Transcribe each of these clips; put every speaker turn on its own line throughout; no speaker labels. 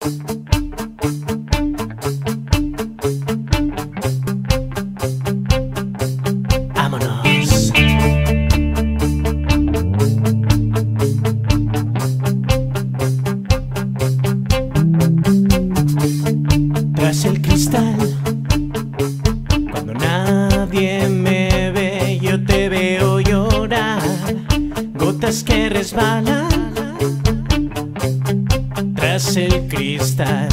Vámonos. Tras el cristal, cuando nadie me ve, yo te veo llorar. Gotas que resbalan tras el cristal,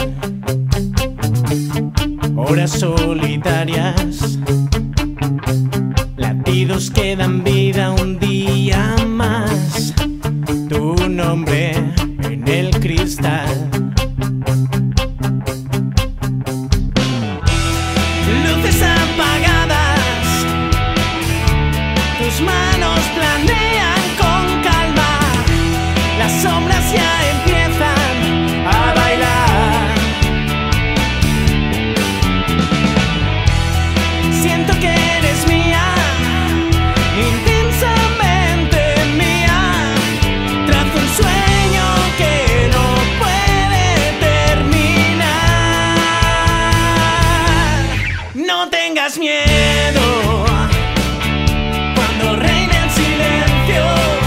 horas solitarias, latidos que dan vida un día más. Tu nombre en el cristal. Luces apagadas, tus manos planean con calma. Las sombras ya empiezan a bailar. Siento que eres mía, intensamente mía. Trazo un sueño que no puede terminar. No tengas miedo cuando reine el silencio.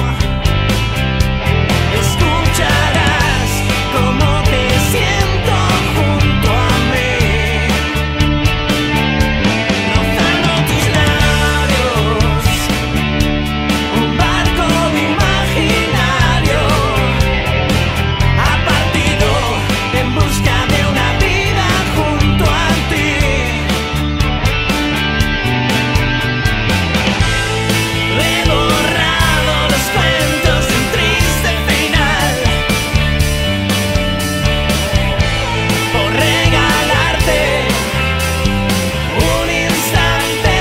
Escucharás cómo te siento junto a mí, rozando tus labios, un barco imaginario ha partido en busca de una vida junto a ti. He borrado los cuentos de un triste final por regalarte un instante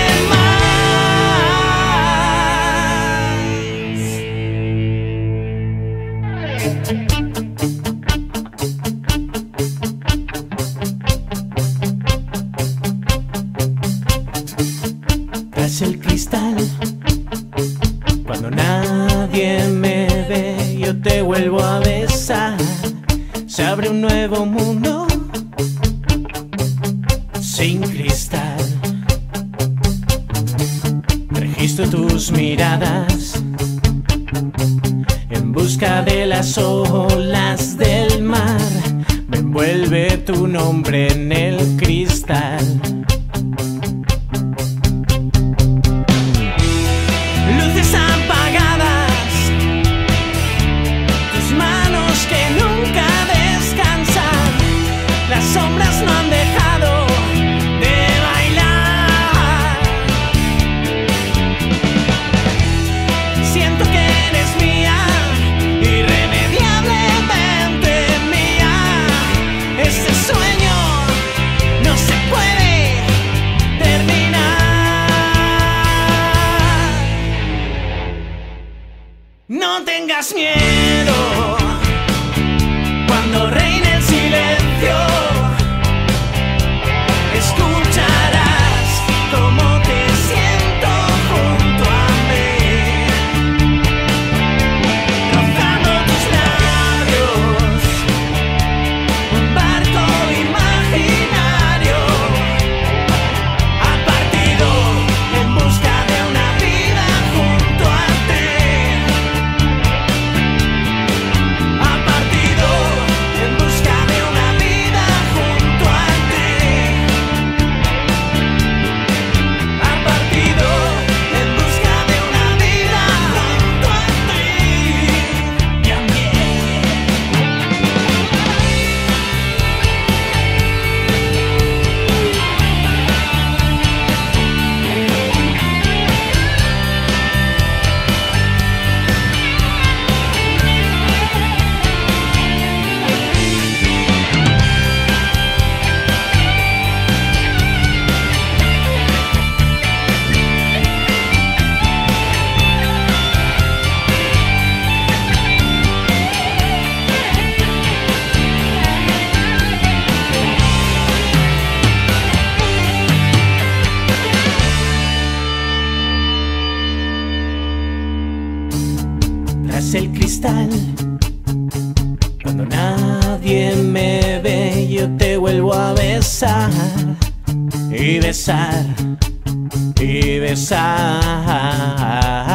más. Tras el cristal, cuando nadie me ve, yo te vuelvo a besar. Se abre un nuevo mundo sin cristal. Registro tus miradas en busca de las olas del mar. Me envuelve tu nombre en el cristal. Luces apagadas, tus manos que nunca descansan. Las sombras no han dejado de bailar. Siento que eres mía, irremediablemente mía. Este sueño no se puede terminar. No tengas miedo cuando reine el silencio. Escucharás cómo te siento junto a mí, rozando tus labios, un barco imaginario ha partido en busca de una vida junto a ti. Ha partido en busca de una vida junto a ti. Ha partido en busca de una vida junto a ti. Y a mí. Tras el cristal, cuando nadie me ve, besar y besar y besar.